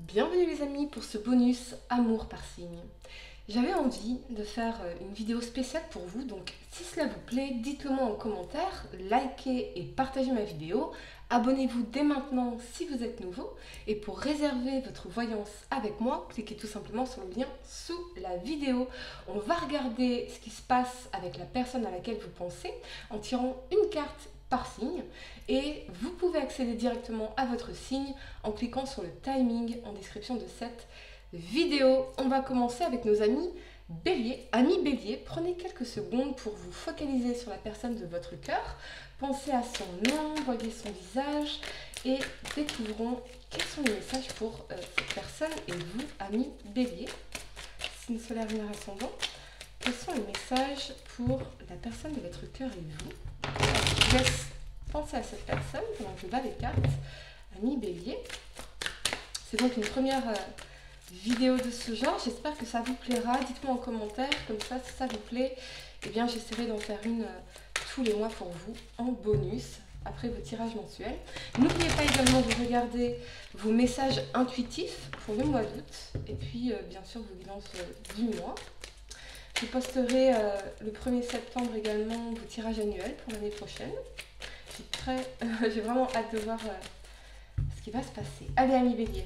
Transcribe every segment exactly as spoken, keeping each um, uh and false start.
Bienvenue les amis pour ce bonus amour par signe. J'avais envie de faire une vidéo spéciale pour vous, donc si cela vous plaît, dites-le moi en commentaire, likez et partagez ma vidéo, abonnez-vous dès maintenant si vous êtes nouveau, et pour réserver votre voyance avec moi, cliquez tout simplement sur le lien sous la vidéo. On va regarder ce qui se passe avec la personne à laquelle vous pensez en tirant une carte par signe, et vous pouvez accéder directement à votre signe en cliquant sur le timing en description de cette vidéo. On va commencer avec nos amis Bélier. Amis Bélier, prenez quelques secondes pour vous focaliser sur la personne de votre cœur. Pensez à son nom, voyez son visage et découvrons quels sont les messages pour euh, cette personne et vous, amis Bélier. Signe solaire, lunaire, ascendant. Quels sont les messages pour la personne de votre cœur et vous? Je vous laisse penser à cette personne pendant que je bats les cartes. Amis Bélier. C'est donc une première euh, vidéo de ce genre. J'espère que ça vous plaira. Dites-moi en commentaire. Comme ça, si ça vous plaît, eh bien, j'essaierai d'en faire une euh, tous les mois pour vous en bonus après vos tirages mensuels. N'oubliez pas également de regarder vos messages intuitifs pour le mois d'août. Et puis, euh, bien sûr, vos guidances euh, du mois. Je posterai euh, le premier septembre également vos tirages annuels pour l'année prochaine. J'ai très, euh, j'ai vraiment hâte de voir euh, ce qui va se passer. Allez, amis Bélier,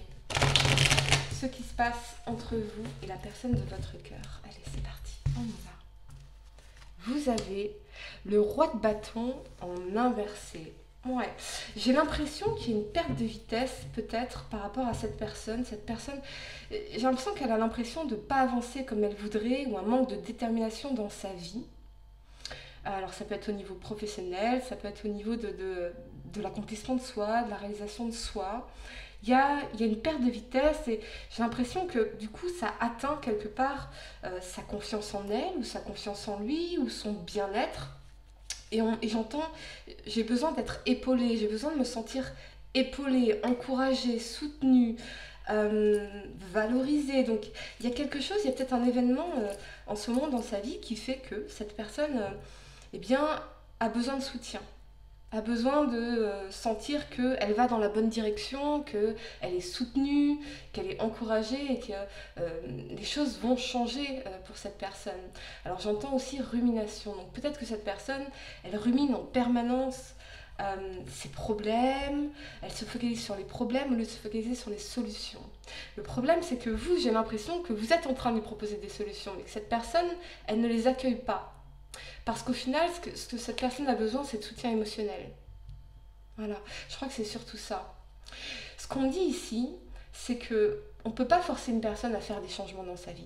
ce qui se passe entre vous et la personne de votre cœur. Allez, c'est parti, on y va. Vous avez le roi de bâton en inversé. Ouais, j'ai l'impression qu'il y a une perte de vitesse peut-être par rapport à cette personne. Cette personne, j'ai l'impression qu'elle a l'impression de ne pas avancer comme elle voudrait ou un manque de détermination dans sa vie. Alors ça peut être au niveau professionnel, ça peut être au niveau de, de, de l'accomplissement de soi, de la réalisation de soi. Il y a, il y a une perte de vitesse et j'ai l'impression que du coup ça atteint quelque part euh, sa confiance en elle ou sa confiance en lui ou son bien-être. Et, on, et j'entends, j'ai besoin d'être épaulée, j'ai besoin de me sentir épaulée, encouragée, soutenue, euh, valorisée. Donc il y a quelque chose, il y a peut-être un événement euh, en ce moment dans sa vie qui fait que cette personne euh, eh bien, a besoin de soutien, a besoin de euh, sentir qu'elle va dans la bonne direction, qu'elle est soutenue, qu'elle est encouragée et que euh, les choses vont changer euh, pour cette personne. Alors j'entends aussi rumination, donc peut-être que cette personne, elle rumine en permanence euh, ses problèmes, elle se focalise sur les problèmes au lieu de se focaliser sur les solutions. Le problème c'est que vous, j'ai l'impression que vous êtes en train de lui proposer des solutions et que cette personne, elle ne les accueille pas. Parce qu'au final, ce que, ce que cette personne a besoin, c'est de soutien émotionnel. Voilà, je crois que c'est surtout ça. Ce qu'on dit ici, c'est qu'on ne peut pas forcer une personne à faire des changements dans sa vie.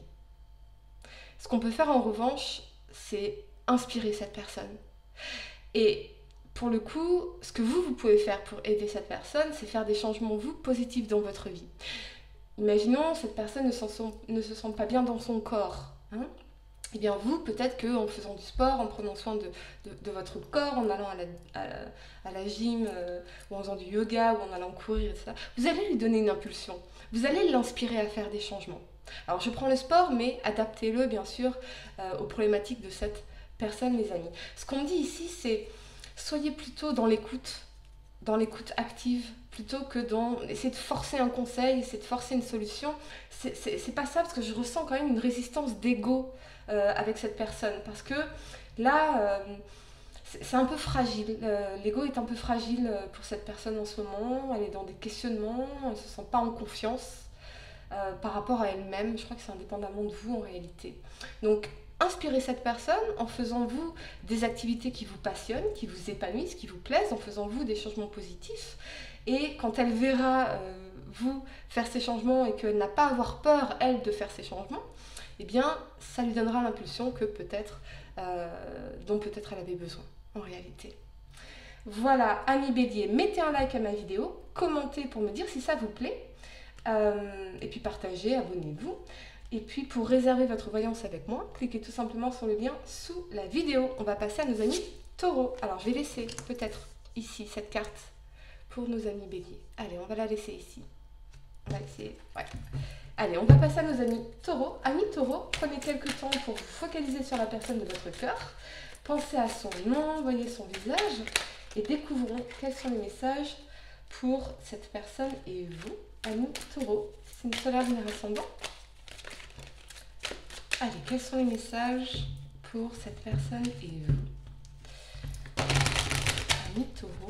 Ce qu'on peut faire en revanche, c'est inspirer cette personne. Et pour le coup, ce que vous, vous pouvez faire pour aider cette personne, c'est faire des changements, vous, positifs dans votre vie. Imaginons, cette personne ne, sent, ne se sent pas bien dans son corps. Hein ? Eh bien vous, peut-être qu'en faisant du sport, en prenant soin de, de, de votre corps, en allant à la, à la, à la gym, euh, ou en faisant du yoga, ou en allant courir, et cetera, vous allez lui donner une impulsion. Vous allez l'inspirer à faire des changements. Alors je prends le sport, mais adaptez-le bien sûr euh, aux problématiques de cette personne, les amis. Ce qu'on dit ici, c'est soyez plutôt dans l'écoute, dans l'écoute active, plutôt que dans essayer de forcer un conseil, essayer de forcer une solution. C'est pas ça, parce que je ressens quand même une résistance d'ego euh, avec cette personne, parce que là, euh, c'est un peu fragile. Euh, l'ego est un peu fragile pour cette personne en ce moment. Elle est dans des questionnements, elle ne se sent pas en confiance euh, par rapport à elle-même. Je crois que c'est indépendamment de vous en réalité. Donc, inspirez cette personne en faisant vous des activités qui vous passionnent, qui vous épanouissent, qui vous plaisent, en faisant vous des changements positifs. Et quand elle verra euh, vous faire ces changements et qu'elle n'a pas à avoir peur, elle, de faire ces changements, eh bien, ça lui donnera l'impulsion que peut-être, euh, dont peut-être elle avait besoin, en réalité. Voilà, amis Bélier, mettez un like à ma vidéo, commentez pour me dire si ça vous plaît, euh, et puis partagez, abonnez-vous. Et puis pour réserver votre voyance avec moi, cliquez tout simplement sur le lien sous la vidéo. On va passer à nos amis taureaux. Alors je vais laisser peut-être ici cette carte pour nos amis béliers. Allez, on va la laisser ici. On va laisser... Ouais. Allez, on va passer à nos amis taureaux. Amis taureaux, prenez quelques temps pour vous focaliser sur la personne de votre cœur. Pensez à son nom, voyez son visage et découvrons quels sont les messages pour cette personne et vous. Amis Taureau, signe solaire, lunaire ascendant. Allez, quels sont les messages pour cette personne et vous? Amis Taureau,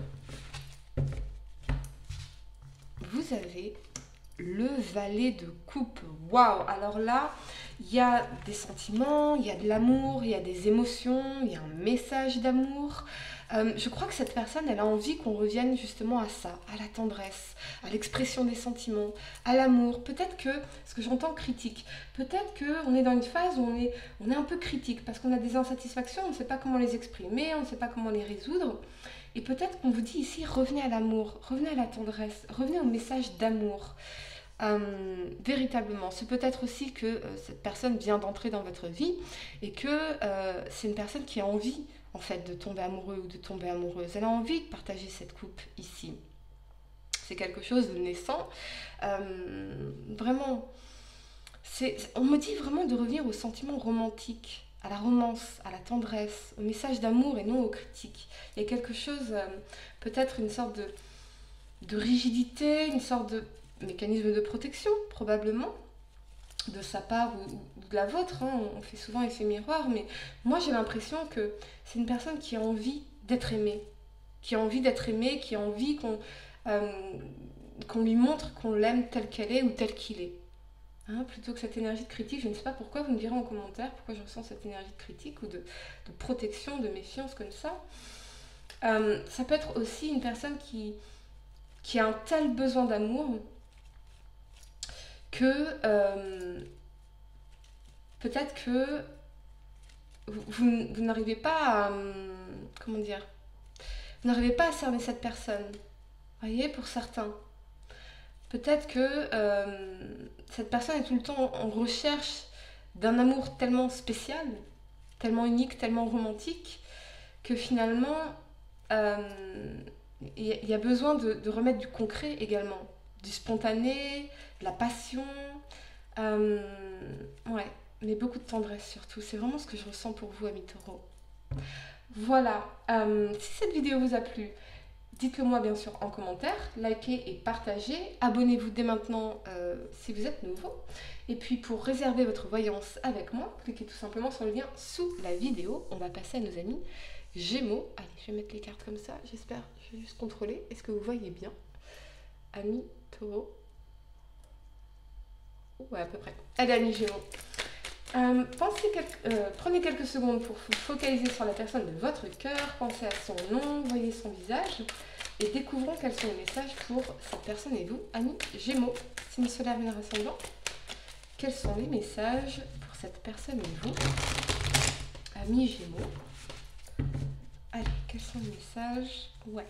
vous avez le valet de coupe. Waouh! Alors là, il y a des sentiments, il y a de l'amour, il y a des émotions, il y a un message d'amour. Euh, je crois que cette personne, elle a envie qu'on revienne justement à ça, à la tendresse, à l'expression des sentiments, à l'amour. Peut-être que, ce que j'entends critique, peut-être qu'on est dans une phase où on est, on est un peu critique parce qu'on a des insatisfactions, on ne sait pas comment les exprimer, on ne sait pas comment les résoudre. Et peut-être qu'on vous dit ici, revenez à l'amour, revenez à la tendresse, revenez au message d'amour. Euh, véritablement, c'est peut-être aussi que euh, cette personne vient d'entrer dans votre vie et que euh, c'est une personne qui a envie en fait de tomber amoureux ou de tomber amoureuse. Elle a envie de partager cette coupe ici. C'est quelque chose de naissant. Euh, vraiment, c'est, on me dit vraiment de revenir aux sentiments romantiques, à la romance, à la tendresse, au message d'amour et non aux critiques. Il y a quelque chose, euh, peut-être une sorte de, de rigidité, une sorte de mécanisme de protection, probablement, de sa part ou, ou de la vôtre. Hein. On fait souvent effet miroir, mais moi j'ai l'impression que c'est une personne qui a envie d'être aimée, qui a envie d'être aimée, qui a envie qu'on euh, qu'on lui montre qu'on l'aime telle qu'elle est ou tel qu'il est. Hein, plutôt que cette énergie de critique, je ne sais pas pourquoi, vous me direz en commentaire pourquoi je ressens cette énergie de critique ou de, de protection, de méfiance comme ça. Euh, ça peut être aussi une personne qui, qui a un tel besoin d'amour que euh, peut-être que vous, vous, vous n'arrivez pas à, comment dire, vous n'arrivez pas à cerner cette personne, voyez, pour certains. Peut-être que euh, cette personne est tout le temps en recherche d'un amour tellement spécial, tellement unique, tellement romantique, que finalement, euh, il y a besoin de, de remettre du concret également, du spontané, de la passion, euh, ouais, mais beaucoup de tendresse surtout. C'est vraiment ce que je ressens pour vous, amis taureaux. Voilà, euh, si cette vidéo vous a plu, dites-le moi bien sûr en commentaire, likez et partagez. Abonnez-vous dès maintenant euh, si vous êtes nouveau. Et puis pour réserver votre voyance avec moi, cliquez tout simplement sur le lien sous la vidéo. On va passer à nos amis Gémeaux. Allez, je vais mettre les cartes comme ça, j'espère. Je vais juste contrôler. Est-ce que vous voyez bien? Amis taureaux. Ouais, à peu près. Allez, amis Gémeaux. Euh, pensez quelques, euh, prenez quelques secondes pour vous focaliser sur la personne de votre cœur, pensez à son nom, voyez son visage et découvrons quels sont les messages pour cette personne et vous, amis Gémeaux. Signe solaire, lunaire ascendant. Quels sont les messages pour cette personne et vous, amis Gémeaux? Allez, quels sont les messages? Ouais.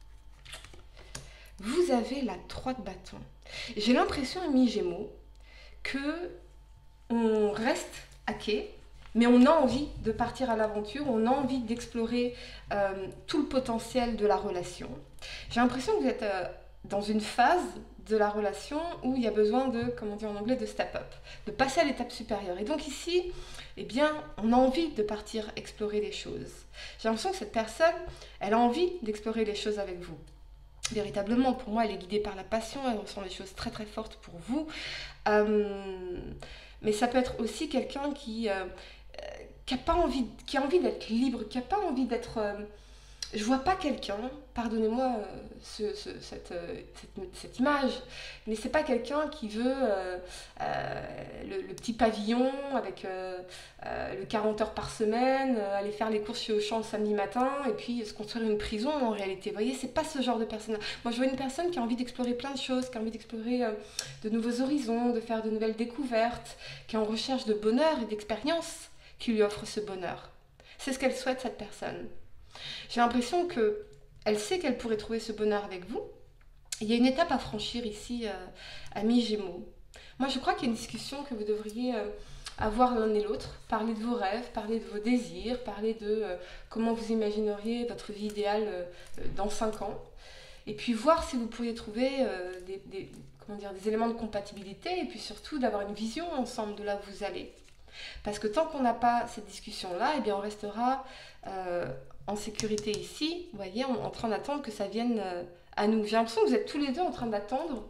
Vous avez la trois de bâton. J'ai l'impression, amis Gémeaux, que on reste à quai, mais on a envie de partir à l'aventure, on a envie d'explorer euh, tout le potentiel de la relation. J'ai l'impression que vous êtes euh, dans une phase de la relation où il y a besoin de, comment on dit en anglais, de step up, de passer à l'étape supérieure. Et donc ici, eh bien, on a envie de partir explorer les choses. J'ai l'impression que cette personne, elle a envie d'explorer les choses avec vous. Véritablement, pour moi, elle est guidée par la passion, elle ressent des choses très très fortes pour vous. Euh, mais ça peut être aussi quelqu'un qui, euh, qui a pas envie, qui a envie d'être libre, qui n'a pas envie d'être... Euh, je vois pas quelqu'un, pardonnez-moi euh, ce, ce, cette, euh, cette, cette image, mais c'est pas quelqu'un qui veut euh, euh, le, le petit pavillon avec euh, euh, le quarante heures par semaine, euh, aller faire les courses chez Auchan le samedi matin et puis se construire une prison en réalité. Vous voyez, c'est pas ce genre de personne. Moi, je vois une personne qui a envie d'explorer plein de choses, qui a envie d'explorer euh, de nouveaux horizons, de faire de nouvelles découvertes, qui est en recherche de bonheur et d'expérience qui lui offre ce bonheur. C'est ce qu'elle souhaite, cette personne. J'ai l'impression qu'elle sait qu'elle pourrait trouver ce bonheur avec vous. Il y a une étape à franchir ici, euh, amis Gémeaux. Moi, je crois qu'il y a une discussion que vous devriez euh, avoir l'un et l'autre. Parler de vos rêves, parler de vos désirs, parler de euh, comment vous imagineriez votre vie idéale euh, dans cinq ans. Et puis voir si vous pourriez trouver euh, des, des, comment dire, des éléments de compatibilité et puis surtout d'avoir une vision ensemble de là où vous allez. Parce que tant qu'on n'a pas cette discussion-là, eh bien on restera euh, en sécurité ici, vous voyez, en, en train d'attendre que ça vienne euh, à nous. J'ai l'impression que vous êtes tous les deux en train d'attendre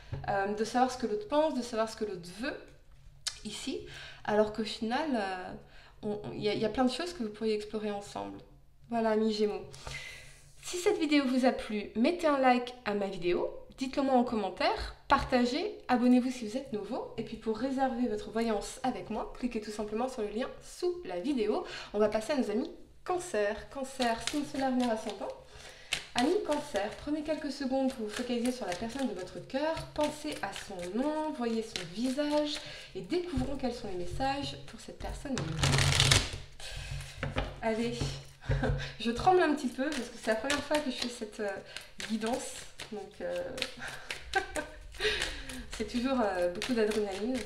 euh, de savoir ce que l'autre pense, de savoir ce que l'autre veut, ici, alors qu'au final, il y, y a plein de choses que vous pourriez explorer ensemble. Voilà, amis Gémeaux. Si cette vidéo vous a plu, mettez un like à ma vidéo, dites-le moi en commentaire, partagez, abonnez-vous si vous êtes nouveau, et puis pour réserver votre voyance avec moi, cliquez tout simplement sur le lien sous la vidéo. On va passer à nos amis Cancer. Cancer, signe solaire, lunaire, ascendant. Amis Cancer, prenez quelques secondes pour vous focaliser sur la personne de votre cœur, pensez à son nom, voyez son visage et découvrons quels sont les messages pour cette personne. Allez, je tremble un petit peu parce que c'est la première fois que je fais cette euh, guidance, donc euh, c'est toujours euh, beaucoup d'adrénaline.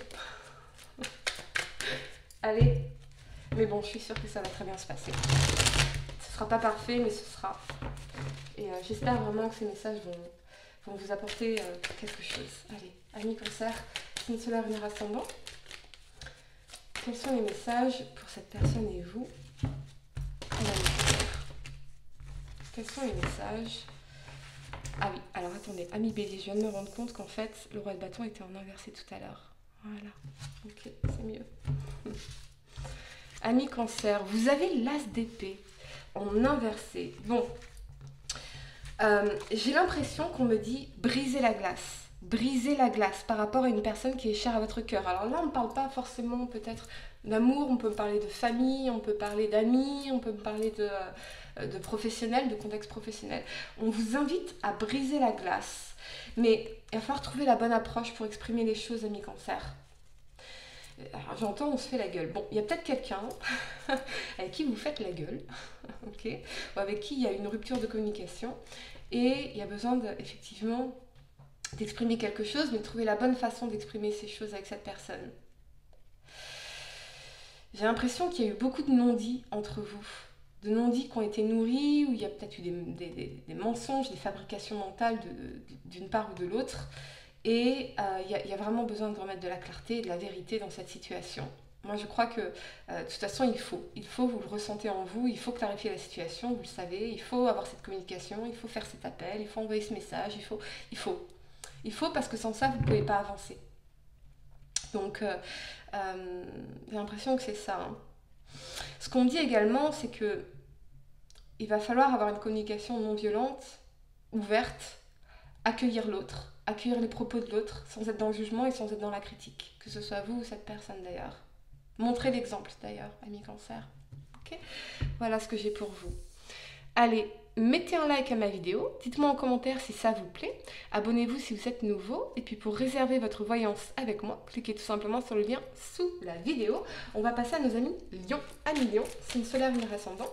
Allez, mais bon, je suis sûre que ça va très bien se passer. Ce sera pas parfait, mais ce sera. Et euh, j'espère vraiment que ces messages vont, vont vous apporter euh, quelque chose. Allez, amis Cancer, signe solaire, lunaire, ascendant. Quels sont les messages pour cette personne et vous? Quels sont les messages? Ah oui, alors attendez, amis Bélier, je viens de me rendre compte qu'en fait, le roi de bâton était en inversé tout à l'heure. Voilà, ok, c'est mieux. Amis Cancer, vous avez l'as d'épée en inversé. Bon. Euh, j'ai l'impression qu'on me dit briser la glace, briser la glace par rapport à une personne qui est chère à votre cœur. Alors là, on ne parle pas forcément peut-être d'amour, on peut parler de famille, on peut parler d'amis, on peut parler de, euh, de professionnels, de contexte professionnel. On vous invite à briser la glace, mais il va falloir trouver la bonne approche pour exprimer les choses, amis Cancer. Alors j'entends, on se fait la gueule. Bon, il y a peut-être quelqu'un avec qui vous faites la gueule, ok, ou avec qui il y a une rupture de communication et il y a besoin de, effectivement d'exprimer quelque chose, mais de trouver la bonne façon d'exprimer ces choses avec cette personne. J'ai l'impression qu'il y a eu beaucoup de non-dits entre vous, de non-dits qui ont été nourris, où il y a peut-être eu des, des, des, des mensonges, des fabrications mentales d'une part ou de l'autre. Et il euh, y, y a vraiment besoin de remettre de la clarté et de la vérité dans cette situation. Moi, je crois que, euh, de toute façon, il faut. Il faut, vous le ressentez en vous, il faut clarifier la situation, vous le savez. Il faut avoir cette communication, il faut faire cet appel, il faut envoyer ce message, il faut. Il faut, il faut parce que sans ça, vous ne pouvez pas avancer. Donc, euh, euh, j'ai l'impression que c'est ça. Hein. Ce qu'on dit également, c'est que il va falloir avoir une communication non violente, ouverte, accueillir l'autre, accueillir les propos de l'autre sans être dans le jugement et sans être dans la critique, que ce soit vous ou cette personne d'ailleurs. Montrez l'exemple d'ailleurs, amis Cancer. Okay, voilà ce que j'ai pour vous. Allez, mettez un like à ma vidéo, dites-moi en commentaire si ça vous plaît, abonnez-vous si vous êtes nouveau, et puis pour réserver votre voyance avec moi, cliquez tout simplement sur le lien sous la vidéo. On va passer à nos amis Lion. Amis Lion, signe solaire, lunaire, ascendant.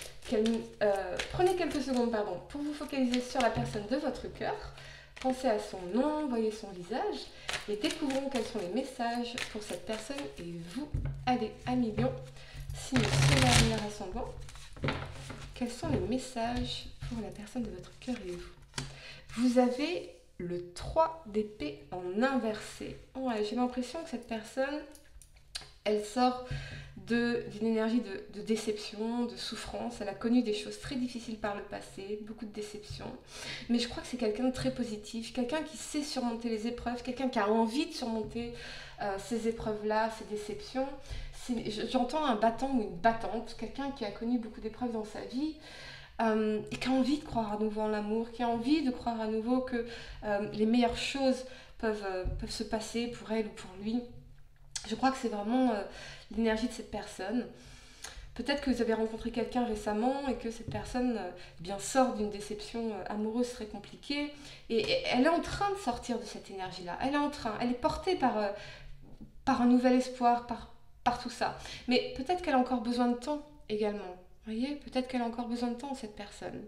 Euh, prenez quelques secondes pardon, pour vous focaliser sur la personne de votre cœur. Pensez à son nom, voyez son visage et découvrons quels sont les messages pour cette personne et vous. Allez, amis Lion, signe solaire, lunaire, ascendant. Quels sont les messages pour la personne de votre cœur et vous? Vous avez le trois d'épée en inversé. Ouais, j'ai l'impression que cette personne, elle sort d'une énergie de, de déception, de souffrance. Elle a connu des choses très difficiles par le passé, beaucoup de déceptions. Mais je crois que c'est quelqu'un de très positif, quelqu'un qui sait surmonter les épreuves, quelqu'un qui a envie de surmonter euh, ces épreuves-là, ces déceptions. J'entends un battant ou une battante, quelqu'un qui a connu beaucoup d'épreuves dans sa vie euh, et qui a envie de croire à nouveau en l'amour, qui a envie de croire à nouveau que euh, les meilleures choses peuvent, euh, peuvent se passer pour elle ou pour lui. Je crois que c'est vraiment euh, l'énergie de cette personne. Peut-être que vous avez rencontré quelqu'un récemment et que cette personne euh, eh bien, sort d'une déception euh, amoureuse très compliquée. Et, et elle est en train de sortir de cette énergie-là. Elle est en train, elle est portée par, euh, par un nouvel espoir, par, par tout ça. Mais peut-être qu'elle a encore besoin de temps également. Vous voyez, peut-être qu'elle a encore besoin de temps, cette personne.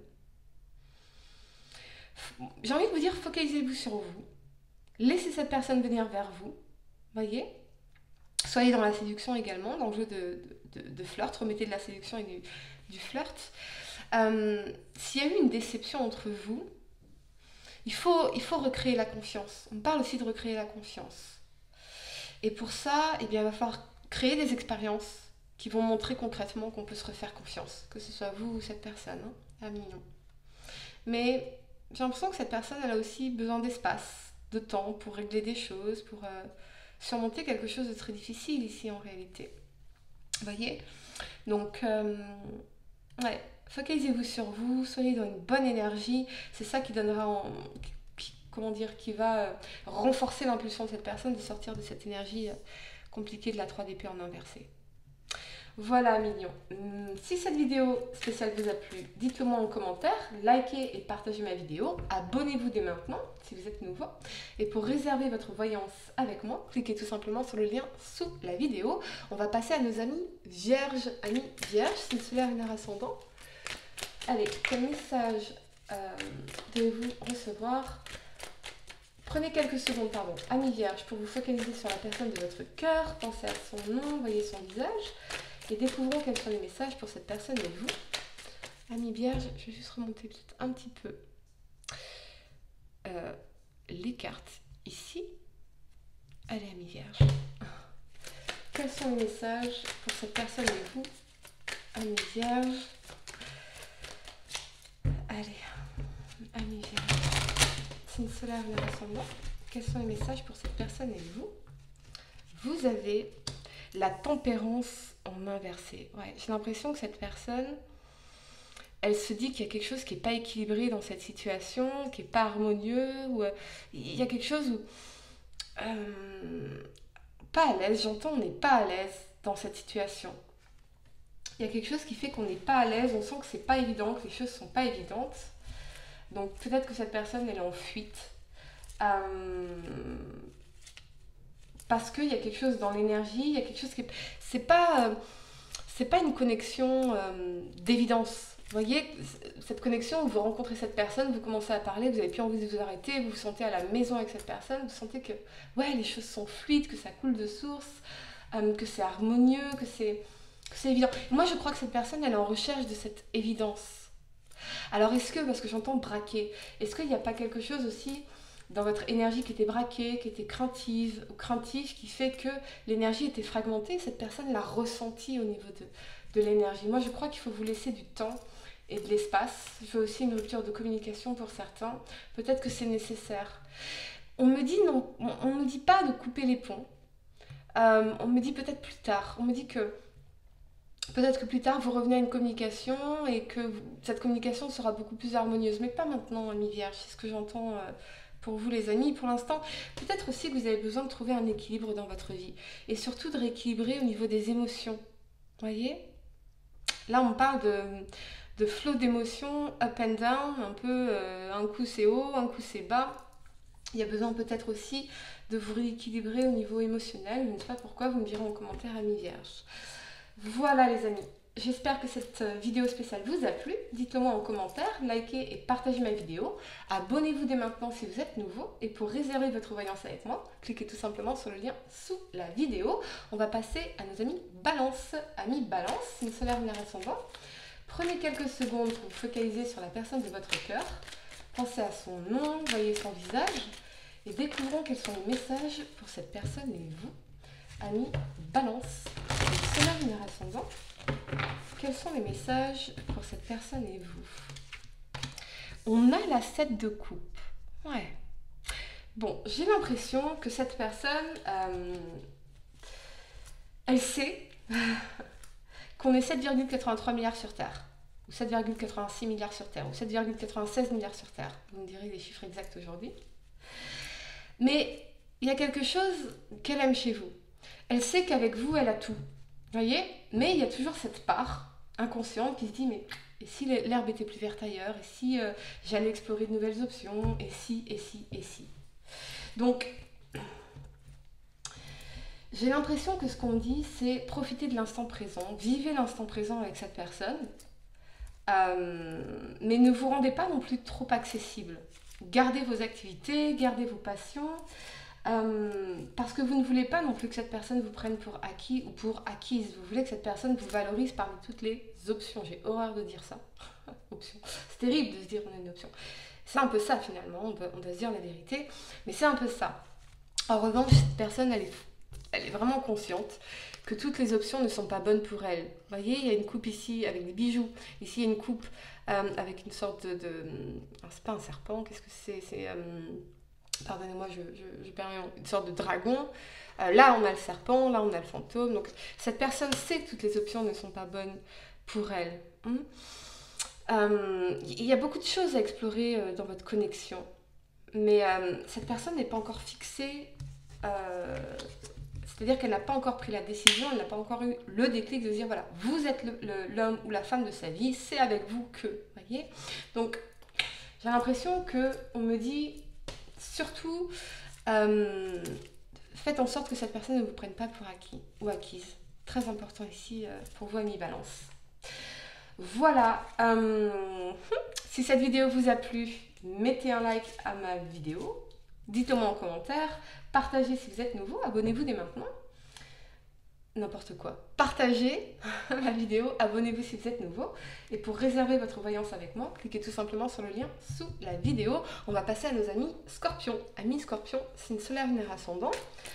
J'ai envie de vous dire, focalisez-vous sur vous. Laissez cette personne venir vers vous. Vous voyez ? Soyez dans la séduction également, dans le jeu de, de, de flirt, remettez de la séduction et du, du flirt. Euh, S'il y a eu une déception entre vous, il faut, il faut recréer la confiance. On parle aussi de recréer la confiance. Et pour ça, eh bien, il va falloir créer des expériences qui vont montrer concrètement qu'on peut se refaire confiance, que ce soit vous ou cette personne, hein, à mignon. Mais j'ai l'impression que cette personne, elle a aussi besoin d'espace, de temps pour régler des choses, pour euh, surmonter quelque chose de très difficile ici en réalité. Vous voyez? Donc, euh, ouais, focalisez-vous sur vous, soyez dans une bonne énergie. C'est ça qui donnera, en, qui, comment dire, qui va euh, renforcer l'impulsion de cette personne de sortir de cette énergie euh, compliquée de la trois d'épée en inversé. Voilà, mignons. Si cette vidéo spéciale vous a plu, dites-le moi en commentaire, likez et partagez ma vidéo, abonnez-vous dès maintenant si vous êtes nouveau. Et pour réserver votre voyance avec moi, cliquez tout simplement sur le lien sous la vidéo. On va passer à nos amis vierges. Amis vierges, signe solaire, lunaire ascendant. Allez, quel message euh, devez-vous recevoir? Prenez quelques secondes, pardon, amis vierges, pour vous focaliser sur la personne de votre cœur, pensez à son nom, voyez son visage. Et découvrons quels sont les messages pour cette personne et vous. Amis vierges, je vais juste remonter peut-être un petit peu euh, les cartes ici. Allez, amis vierges. Quels sont les messages pour cette personne et vous? Amis vierges. Allez, amis vierges. Signe solaire, lunaire ascendant. Quels sont les messages pour cette personne et vous? Vous avez la tempérance en inversé. Ouais, j'ai l'impression que cette personne, elle se dit qu'il y a quelque chose qui n'est pas équilibré dans cette situation, qui n'est pas harmonieux, ou euh, il y a quelque chose où... Euh, pas à l'aise, j'entends, on n'est pas à l'aise dans cette situation. Il y a quelque chose qui fait qu'on n'est pas à l'aise, on sent que c'est pas évident, que les choses sont pas évidentes. Donc peut-être que cette personne, elle est en fuite. Euh, parce qu'il y a quelque chose dans l'énergie, il y a quelque chose qui... C'est pas, euh, c'est pas une connexion euh, d'évidence. Vous voyez, cette connexion où vous rencontrez cette personne, vous commencez à parler, vous n'avez plus envie de vous arrêter, vous vous sentez à la maison avec cette personne, vous sentez que ouais, les choses sont fluides, que ça coule de source, euh, que c'est harmonieux, que c'est, que c'est évident. Moi, je crois que cette personne, elle est en recherche de cette évidence. Alors, est-ce que, parce que j'entends braquer, est-ce qu'il n'y a pas quelque chose aussi dans votre énergie qui était braquée, qui était craintive ou craintif, qui fait que l'énergie était fragmentée, cette personne l'a ressenti au niveau de, de l'énergie. Moi, je crois qu'il faut vous laisser du temps et de l'espace. Il faut aussi une rupture de communication pour certains. Peut-être que c'est nécessaire. On me dit non, on ne me dit pas de couper les ponts. Euh, on me dit peut-être plus tard. On me dit que peut-être que plus tard, vous revenez à une communication et que vous, cette communication sera beaucoup plus harmonieuse. Mais pas maintenant, amis vierges, c'est ce que j'entends euh, pour vous les amis. Pour l'instant, peut-être aussi que vous avez besoin de trouver un équilibre dans votre vie. Et surtout de rééquilibrer au niveau des émotions. Vous voyez? Là, on parle de, de flow d'émotions, up and down, un peu, euh, un coup c'est haut, un coup c'est bas. Il y a besoin peut-être aussi de vous rééquilibrer au niveau émotionnel. Je ne sais pas pourquoi, vous me direz en commentaire, amis vierges. Voilà les amis, j'espère que cette vidéo spéciale vous a plu. Dites-le moi en commentaire, likez et partagez ma vidéo. Abonnez-vous dès maintenant si vous êtes nouveau. Et pour réserver votre voyance avec moi, cliquez tout simplement sur le lien sous la vidéo. On va passer à nos amis Balance. Amis Balance, signe solaire, lunaire ascendant. Prenez quelques secondes pour vous focaliser sur la personne de votre cœur. Pensez à son nom, voyez son visage. Et découvrons quels sont les messages pour cette personne et vous. Amis Balance, solaire, lunaire ascendant. Quels sont les messages pour cette personne et vous? On a la sept de coupe. Ouais. Bon, j'ai l'impression que cette personne, euh, elle sait qu'on est sept virgule quatre-vingt-trois milliards sur Terre, ou sept virgule quatre-vingt-six milliards sur Terre, ou sept virgule quatre-vingt-seize milliards sur Terre. Vous me direz les chiffres exacts aujourd'hui. Mais il y a quelque chose qu'elle aime chez vous. Elle sait qu'avec vous, elle a tout. Vous voyez? Mais il y a toujours cette part inconsciente qui se dit, mais et si l'herbe était plus verte ailleurs? Et si euh, j'allais explorer de nouvelles options? Et si, et si, et si? Donc, j'ai l'impression que ce qu'on dit, c'est profiter de l'instant présent. Vivez l'instant présent avec cette personne. Euh, mais ne vous rendez pas non plus trop accessible. Gardez vos activités, gardez vos passions. Euh, parce que vous ne voulez pas non plus que cette personne vous prenne pour acquis ou pour acquise. Vous voulez que cette personne vous valorise parmi toutes les options. J'ai horreur de dire ça. Option. C'est terrible de se dire qu'on a une option. C'est un peu ça finalement, on, peut, on doit se dire la vérité. Mais c'est un peu ça. En revanche, cette personne, elle est, elle est vraiment consciente que toutes les options ne sont pas bonnes pour elle. Vous voyez, il y a une coupe ici avec des bijoux. Ici, il y a une coupe euh, avec une sorte de... de... c'est pas un serpent, qu'est-ce que c'est? C'est... Euh, Pardonnez-moi, je, je, je permets une sorte de dragon. Euh, là, on a le serpent, là, on a le fantôme. Donc, cette personne sait que toutes les options ne sont pas bonnes pour elle. Il hmm euh, y a beaucoup de choses à explorer euh, dans votre connexion. Mais euh, cette personne n'est pas encore fixée. Euh, C'est-à-dire qu'elle n'a pas encore pris la décision, elle n'a pas encore eu le déclic de dire, voilà, vous êtes l'homme ou la femme de sa vie, c'est avec vous que, voyez. Donc, j'ai l'impression qu'on me dit, surtout, euh, faites en sorte que cette personne ne vous prenne pas pour acquis ou acquise. Très important ici euh, pour vous, amis Balance. Voilà. Euh, si cette vidéo vous a plu, mettez un like à ma vidéo. Dites-le moi en commentaire. Partagez si vous êtes nouveau. Abonnez-vous dès maintenant. N'importe quoi. Partagez la vidéo. Abonnez-vous si vous êtes nouveau. Et pour réserver votre voyance avec moi, cliquez tout simplement sur le lien sous la vidéo. On va passer à nos amis Scorpions. Amis Scorpions, signe solaire, lunaire, ascendant.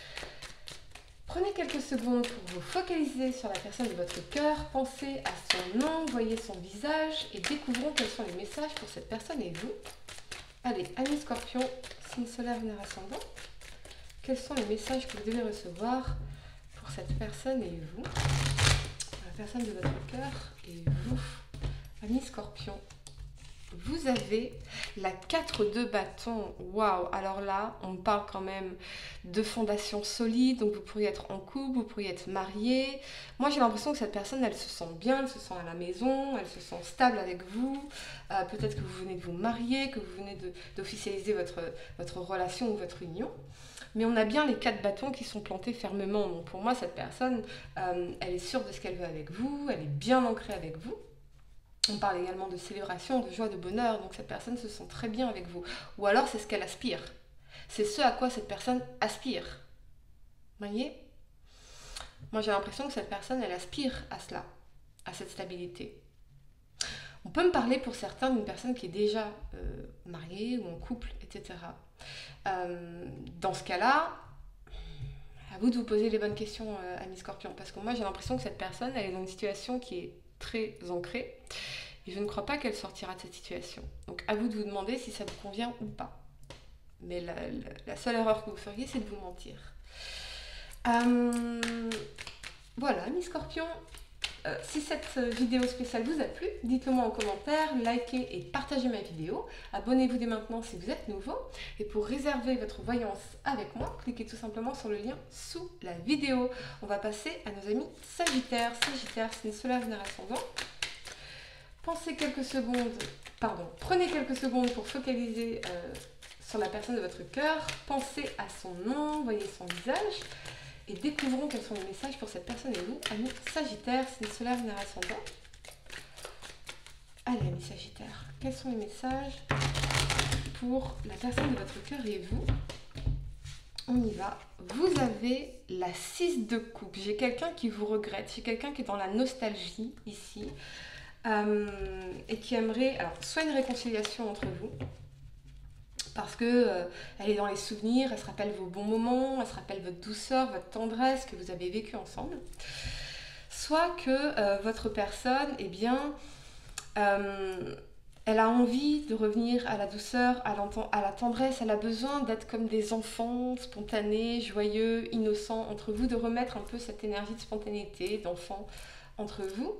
Prenez quelques secondes pour vous focaliser sur la personne de votre cœur, pensez à son nom, voyez son visage et découvrons quels sont les messages pour cette personne et vous. Allez, amis Scorpions, signe solaire, lunaire, ascendant, quels sont les messages que vous devez recevoir pour cette personne et vous, pour la personne de votre cœur et vous, amis Scorpions. Vous avez la quatre de bâton. Waouh! Alors là, on parle quand même de fondation solide. Donc vous pourriez être en couple, vous pourriez être marié. Moi, j'ai l'impression que cette personne, elle se sent bien, elle se sent à la maison, elle se sent stable avec vous. Euh, Peut-être que vous venez de vous marier, que vous venez d'officialiser votre, votre relation ou votre union. Mais on a bien les quatre bâtons qui sont plantés fermement. Donc pour moi, cette personne, euh, elle est sûre de ce qu'elle veut avec vous, elle est bien ancrée avec vous. On parle également de célébration, de joie, de bonheur, donc cette personne se sent très bien avec vous. Ou alors c'est ce qu'elle aspire. C'est ce à quoi cette personne aspire. Vous voyez? Moi j'ai l'impression que cette personne, elle aspire à cela, à cette stabilité. On peut me parler pour certains d'une personne qui est déjà euh, mariée ou en couple, et cetera. Euh, dans ce cas-là, à vous de vous poser les bonnes questions, euh, amis Scorpions, parce que moi j'ai l'impression que cette personne, elle est dans une situation qui est très ancrée et je ne crois pas qu'elle sortira de cette situation. Donc à vous de vous demander si ça vous convient ou pas. Mais la, la, la seule erreur que vous feriez, c'est de vous mentir. Euh, voilà, mes Scorpions. Euh, si cette vidéo spéciale vous a plu, dites-le moi en commentaire, likez et partagez ma vidéo. Abonnez-vous dès maintenant si vous êtes nouveau. Et pour réserver votre voyance avec moi, cliquez tout simplement sur le lien sous la vidéo. On va passer à nos amis Sagittaires. Sagittaire, c'est une solaire, lunaire, ascendant. Pensez quelques secondes, pardon, prenez quelques secondes pour focaliser euh, sur la personne de votre cœur. Pensez à son nom, voyez son visage. Et découvrons quels sont les messages pour cette personne et vous, amis Sagittaire, signe solaire, lunaire, ascendant. Allez, amis Sagittaire, quels sont les messages pour la personne de votre cœur et vous? On y va. Vous avez la six de coupe. J'ai quelqu'un qui vous regrette, j'ai quelqu'un qui est dans la nostalgie ici euh, et qui aimerait, alors, soit une réconciliation entre vous, parce que euh, elle est dans les souvenirs, elle se rappelle vos bons moments, elle se rappelle votre douceur, votre tendresse que vous avez vécu ensemble. Soit que euh, votre personne, eh bien, euh, elle a envie de revenir à la douceur, à, à la tendresse, elle a besoin d'être comme des enfants spontanés, joyeux, innocents entre vous, de remettre un peu cette énergie de spontanéité, d'enfant entre vous.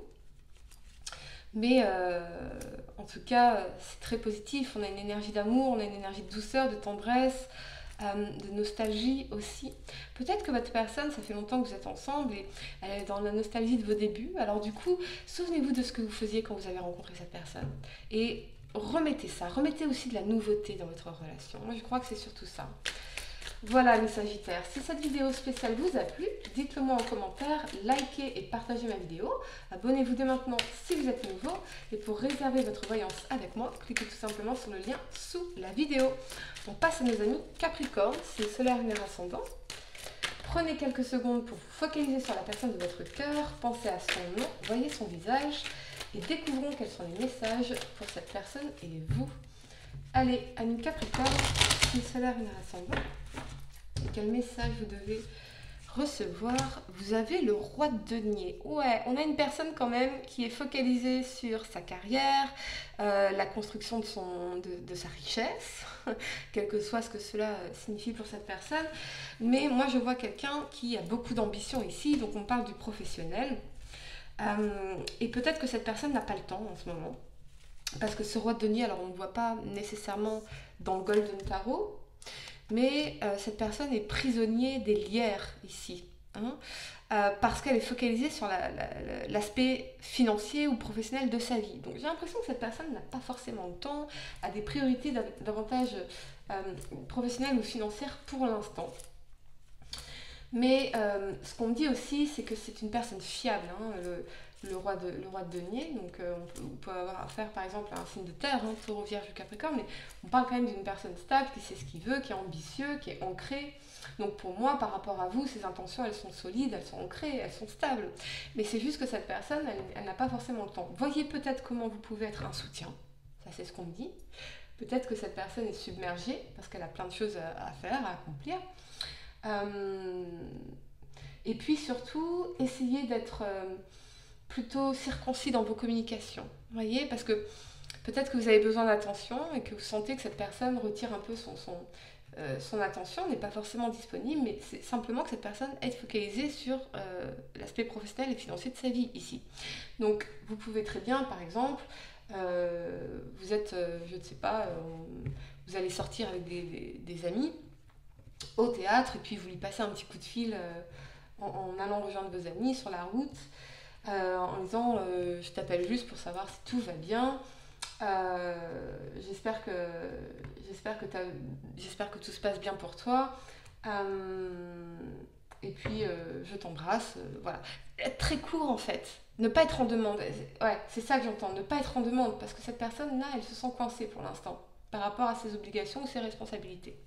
Mais euh, en tout cas, c'est très positif. On a une énergie d'amour, on a une énergie de douceur, de tendresse, euh, de nostalgie aussi. Peut-être que votre personne, ça fait longtemps que vous êtes ensemble et elle est dans la nostalgie de vos débuts. Alors du coup, souvenez-vous de ce que vous faisiez quand vous avez rencontré cette personne. Et remettez ça. Remettez aussi de la nouveauté dans votre relation. Moi, je crois que c'est surtout ça. Voilà les Sagittaires, si cette vidéo spéciale vous a plu, dites-le moi en commentaire, likez et partagez ma vidéo. Abonnez-vous dès maintenant si vous êtes nouveau. Et pour réserver votre voyance avec moi, cliquez tout simplement sur le lien sous la vidéo. On passe à nos amis Capricorne, c'est solaire, lunaire, ascendant. Prenez quelques secondes pour vous focaliser sur la personne de votre cœur, pensez à son nom, voyez son visage et découvrons quels sont les messages pour cette personne et vous. Allez, amis Capricorne, c'est solaire, lunaire, ascendant. Et quel message vous devez recevoir, vous avez le roi de denier. Ouais, on a une personne quand même qui est focalisée sur sa carrière, euh, la construction de, son, de, de sa richesse, quel que soit ce que cela signifie pour cette personne. Mais moi, je vois quelqu'un qui a beaucoup d'ambition ici, donc on parle du professionnel. Euh, et peut-être que cette personne n'a pas le temps en ce moment. Parce que ce roi de denier, alors on ne le voit pas nécessairement dans le Golden Tarot, mais euh, cette personne est prisonnier des lières ici, hein, euh, parce qu'elle est focalisée sur la, la, l'aspect financier ou professionnel de sa vie. Donc j'ai l'impression que cette personne n'a pas forcément le temps, a des priorités davantage euh, professionnelles ou financières pour l'instant. Mais euh, ce qu'on me dit aussi, c'est que c'est une personne fiable, hein, le, le, roi de, le roi de denier. Donc euh, on, peut, on peut avoir affaire par exemple à un signe de terre, hein, taureau, vierge ou capricorne, mais on parle quand même d'une personne stable, qui sait ce qu'il veut, qui est ambitieux, qui est ancré. Donc pour moi, par rapport à vous, ses intentions, elles sont solides, elles sont ancrées, elles sont stables. Mais c'est juste que cette personne, elle, elle n'a pas forcément le temps. Voyez peut-être comment vous pouvez être un soutien. Ça, c'est ce qu'on me dit. Peut-être que cette personne est submergée, parce qu'elle a plein de choses à, à faire, à accomplir. Euh, et puis surtout, essayez d'être euh, plutôt circoncis dans vos communications. Vous voyez, parce que peut-être que vous avez besoin d'attention et que vous sentez que cette personne retire un peu son, son, euh, son attention, n'est pas forcément disponible, mais c'est simplement que cette personne est focalisée sur euh, l'aspect professionnel et financier de sa vie ici. Donc vous pouvez très bien, par exemple, euh, vous êtes, euh, je ne sais pas, euh, vous allez sortir avec des, des, des amis au théâtre et puis vous lui passez un petit coup de fil euh, en, en allant rejoindre vos amis sur la route euh, en disant euh, je t'appelle juste pour savoir si tout va bien, euh, j'espère que j'espère que, j'espère que tout se passe bien pour toi, euh, et puis euh, je t'embrasse, euh, voilà, être très court en fait, ne pas être en demande, ouais, c'est ça que j'entends, ne pas être en demande, parce que cette personne là elle se sent coincée pour l'instant par rapport à ses obligations ou ses responsabilités.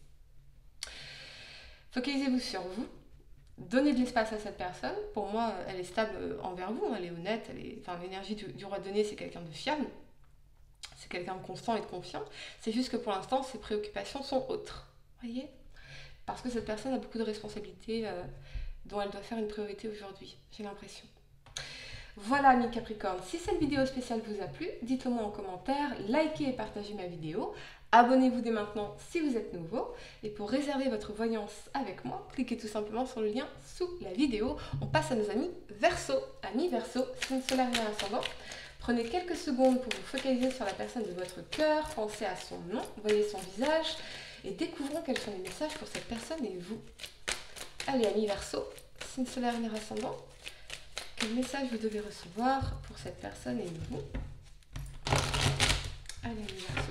Focalisez-vous sur vous, donnez de l'espace à cette personne. Pour moi, elle est stable envers vous, elle est honnête, elle est... Enfin, l'énergie du, du roi de denier, c'est quelqu'un de fiable, c'est quelqu'un de constant et de confiant. C'est juste que pour l'instant, ses préoccupations sont autres. Voyez ? Parce que cette personne a beaucoup de responsabilités euh, dont elle doit faire une priorité aujourd'hui, j'ai l'impression. Voilà, amis Capricorne, si cette vidéo spéciale vous a plu, dites-le moi en commentaire, likez et partagez ma vidéo. Abonnez-vous dès maintenant si vous êtes nouveau. Et pour réserver votre voyance avec moi, cliquez tout simplement sur le lien sous la vidéo. On passe à nos amis Verseau. Amis Verseau, signe solaire et ascendant. Prenez quelques secondes pour vous focaliser sur la personne de votre cœur. Pensez à son nom, voyez son visage et découvrons quels sont les messages pour cette personne et vous. Allez, amis Verseau, signe solaire et ascendant. Quel message vous devez recevoir pour cette personne et vous? Allez, amis Verseau.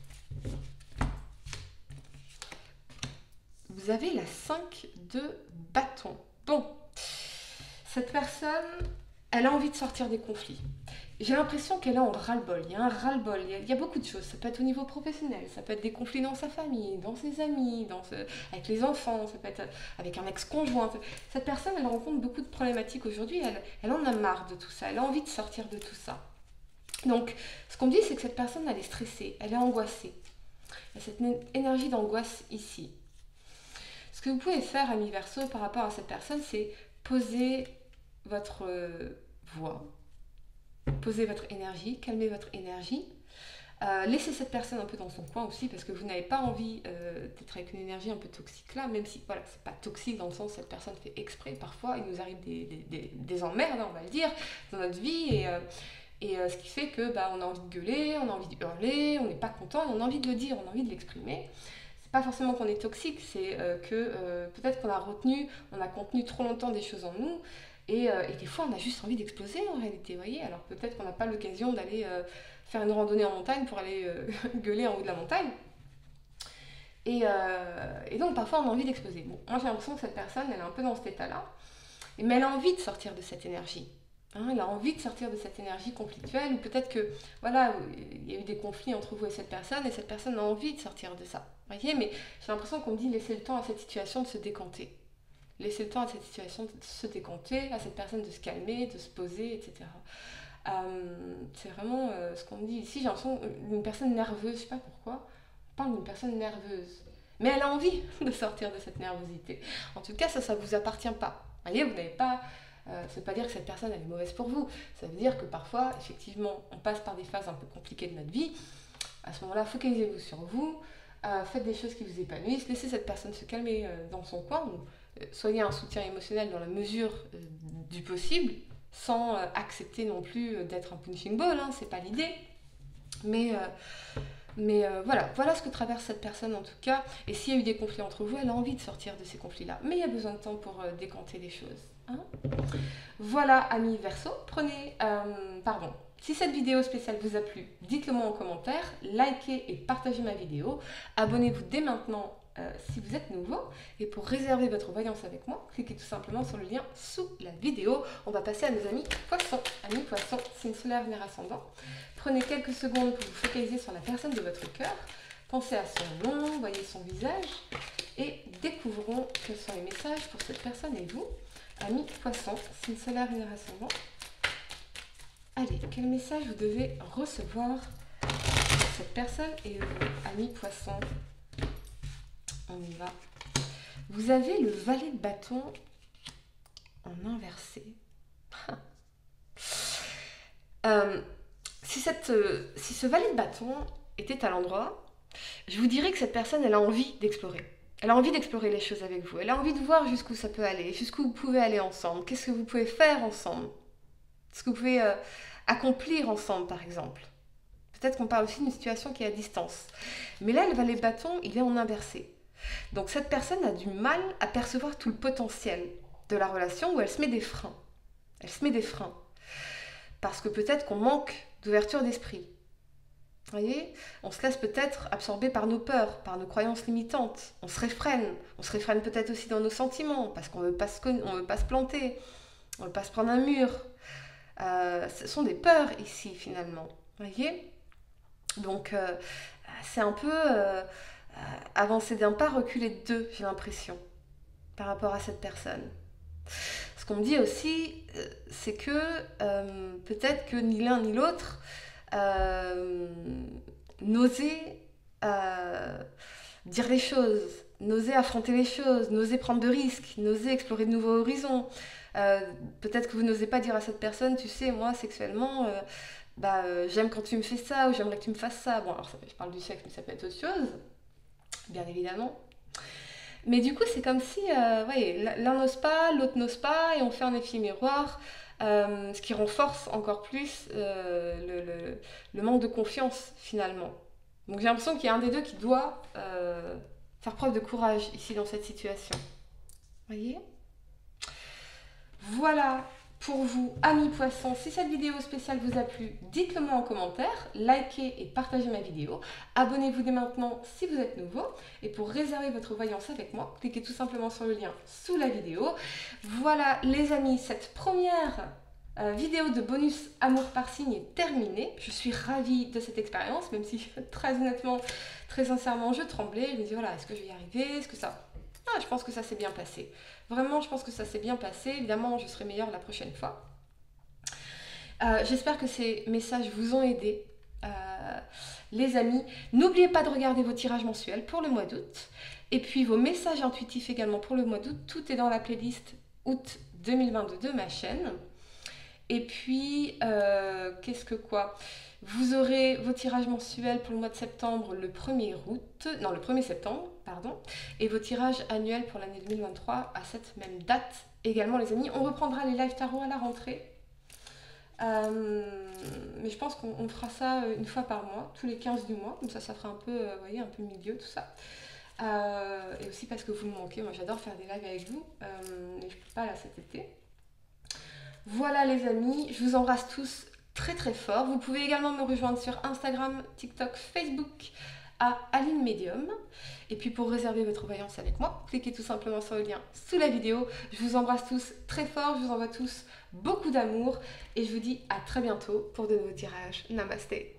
Vous avez la cinq de bâton. Bon, cette personne, elle a envie de sortir des conflits. J'ai l'impression qu'elle est en ras-le-bol. Il y a un ras-le-bol. Il y a, il y a beaucoup de choses. Ça peut être au niveau professionnel, ça peut être des conflits dans sa famille, dans ses amis, dans ce, avec les enfants, ça peut être avec un ex-conjoint. Cette personne, elle rencontre beaucoup de problématiques aujourd'hui. Elle, elle en a marre de tout ça. Elle a envie de sortir de tout ça. Donc, ce qu'on me dit, c'est que cette personne, elle est stressée, elle est angoissée. Il y a cette énergie d'angoisse ici. Ce que vous pouvez faire, amis Verseau, par rapport à cette personne, c'est poser votre voix, poser votre énergie, calmer votre énergie. Euh, laissez cette personne un peu dans son coin aussi, parce que vous n'avez pas envie euh, d'être avec une énergie un peu toxique là, même si, voilà, c'est pas toxique dans le sens où cette personne fait exprès. Parfois, il nous arrive des, des, des, des emmerdes, on va le dire, dans notre vie, et, euh, et euh, ce qui fait que bah, on a envie de gueuler, on a envie de hurler, on n'est pas content, et on a envie de le dire, on a envie de l'exprimer. C'est pas forcément qu'on est toxique, c'est euh, que euh, peut-être qu'on a retenu, on a contenu trop longtemps des choses en nous, et, euh, et des fois on a juste envie d'exploser en réalité, vous voyez. Alors peut-être qu'on n'a pas l'occasion d'aller euh, faire une randonnée en montagne pour aller euh, gueuler en haut de la montagne. Et, euh, et donc parfois on a envie d'exploser. Bon, moi j'ai l'impression que cette personne, elle est un peu dans cet état-là, mais elle a envie de sortir de cette énergie. Hein, elle a envie de sortir de cette énergie conflictuelle, ou peut-être que, voilà, il y a eu des conflits entre vous et cette personne, et cette personne a envie de sortir de ça. Vous voyez, mais j'ai l'impression qu'on me dit laissez le temps à cette situation de se décanter. Laissez le temps à cette situation de se décanter, à cette personne de se calmer, de se poser, et cetera. Euh, c'est vraiment euh, ce qu'on me dit ici. J'ai l'impression d'une personne nerveuse, je sais pas pourquoi. On parle d'une personne nerveuse. mais elle a envie de sortir de cette nervosité. En tout cas, ça, ça ne vous appartient pas. Vous voyez, vous n'avez pas... Euh, ça ne veut pas dire que cette personne elle est mauvaise pour vous. Ça veut dire que parfois, effectivement, on passe par des phases un peu compliquées de notre vie. À ce moment-là, focalisez-vous sur vous, euh, faites des choses qui vous épanouissent, laissez cette personne se calmer euh, dans son coin, ou, euh, soyez un soutien émotionnel dans la mesure euh, du possible, sans euh, accepter non plus euh, d'être un punching ball, hein, c'est pas l'idée. Mais, euh, mais euh, voilà, voilà ce que traverse cette personne en tout cas. Et s'il y a eu des conflits entre vous, elle a envie de sortir de ces conflits-là. Mais il y a besoin de temps pour euh, décanter les choses. Hein. Voilà, amis Verseau, prenez... Euh, pardon. Si cette vidéo spéciale vous a plu, dites-le moi en commentaire, likez et partagez ma vidéo. Abonnez-vous dès maintenant euh, si vous êtes nouveau. Et pour réserver votre voyance avec moi, cliquez tout simplement sur le lien sous la vidéo. On va passer à nos amis poissons. Amis poissons, signe solaire, lunaire ascendant. Prenez quelques secondes pour vous focaliser sur la personne de votre cœur. Pensez à son nom, voyez son visage et découvrons quels sont les messages pour cette personne et vous. Amis poissons, signe solaire, lunaire ascendant. Allez, quel message vous devez recevoir pour cette personne et vous, amis poissons? On y va. Vous avez le valet de bâton en inversé. euh, si, cette, euh, si ce valet de bâton était à l'endroit, je vous dirais que cette personne, elle a envie d'explorer. Elle a envie d'explorer les choses avec vous. Elle a envie de voir jusqu'où ça peut aller, jusqu'où vous pouvez aller ensemble. Qu'est-ce que vous pouvez faire ensemble? Ce que vous pouvez euh, accomplir ensemble, par exemple. Peut-être qu'on parle aussi d'une situation qui est à distance. Mais là, le valet de bâton, il est en inversé. Donc cette personne a du mal à percevoir tout le potentiel de la relation où elle se met des freins. Elle se met des freins. Parce que peut-être qu'on manque d'ouverture d'esprit. Vous voyez, on se laisse peut-être absorber par nos peurs, par nos croyances limitantes. On se réfrène. On se réfrène peut-être aussi dans nos sentiments, parce qu'on ne veut pas se, on veut pas se planter. On ne veut pas se prendre un mur. Euh, ce sont des peurs ici, finalement. Vous voyez? Donc, euh, c'est un peu euh, avancer d'un pas, reculer de deux, j'ai l'impression, par rapport à cette personne. Ce qu'on me dit aussi, euh, c'est que euh, peut-être que ni l'un ni l'autre euh, n'oser euh, dire les choses, n'oser affronter les choses, n'oser prendre de risques, n'oser explorer de nouveaux horizons. Euh, peut-être que vous n'osez pas dire à cette personne, tu sais, moi, sexuellement, euh, bah, euh, j'aime quand tu me fais ça, ou j'aimerais que tu me fasses ça. Bon, alors, ça, je parle du sexe, mais ça peut être autre chose, bien évidemment. Mais du coup, c'est comme si, euh, voyez, l'un n'ose pas, l'autre n'ose pas, et on fait un effet miroir, euh, ce qui renforce encore plus euh, le, le, le manque de confiance, finalement. Donc j'ai l'impression qu'il y a un des deux qui doit euh, faire preuve de courage, ici, dans cette situation. Voyez ? Voilà pour vous, amis poissons. Si cette vidéo spéciale vous a plu, dites-le moi en commentaire, likez et partagez ma vidéo. Abonnez-vous dès maintenant si vous êtes nouveau. Et pour réserver votre voyance avec moi, cliquez tout simplement sur le lien sous la vidéo. Voilà les amis, cette première euh, vidéo de bonus amour par signe est terminée. Je suis ravie de cette expérience, même si très honnêtement, très sincèrement, je tremblais. Je me dis voilà, est-ce que je vais y arriver? Est-ce que ça... Ah, je pense que ça s'est bien passé. Vraiment, je pense que ça s'est bien passé. Évidemment, je serai meilleure la prochaine fois. Euh, J'espère que ces messages vous ont aidé, euh, les amis. N'oubliez pas de regarder vos tirages mensuels pour le mois d'août. Et puis vos messages intuitifs également pour le mois d'août. Tout est dans la playlist août deux mille vingt-deux de ma chaîne. Et puis, euh, qu'est-ce que quoi? Vous aurez vos tirages mensuels pour le mois de septembre le premier août, non le premier septembre, pardon, et vos tirages annuels pour l'année deux mille vingt-trois à cette même date également les amis. On reprendra les live tarot à la rentrée, euh, mais je pense qu'on fera ça une fois par mois, tous les quinze du mois, comme ça ça fera un peu, euh, vous voyez, un peu milieu tout ça. Euh, et aussi parce que vous me manquez, moi j'adore faire des lives avec vous, euh, mais je ne peux pas là cet été. Voilà les amis, je vous embrasse tous très très fort. Vous pouvez également me rejoindre sur Instagram, TikTok, Facebook à Aline Medium. Et puis pour réserver votre voyance avec moi, cliquez tout simplement sur le lien sous la vidéo. Je vous embrasse tous très fort, je vous envoie tous beaucoup d'amour et je vous dis à très bientôt pour de nouveaux tirages. Namasté.